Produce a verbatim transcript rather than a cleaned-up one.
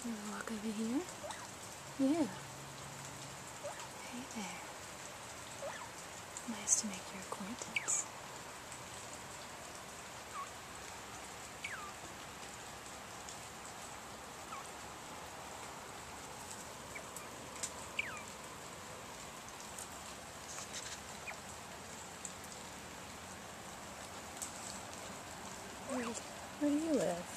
Wanna walk over here? Yeah. Hey there. Nice to make your acquaintance. Where, where do you live?